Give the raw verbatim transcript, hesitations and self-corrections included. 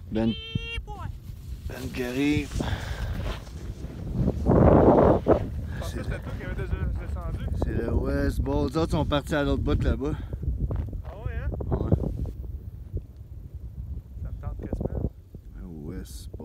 Ben, Ben qui arrive. C'était toi qui avait déjà descendu? C'est le West. Bon, les autres sont partis à l'autre bout là-bas. Ah ouais, hein? Ouais. Ça me tente quasiment. West.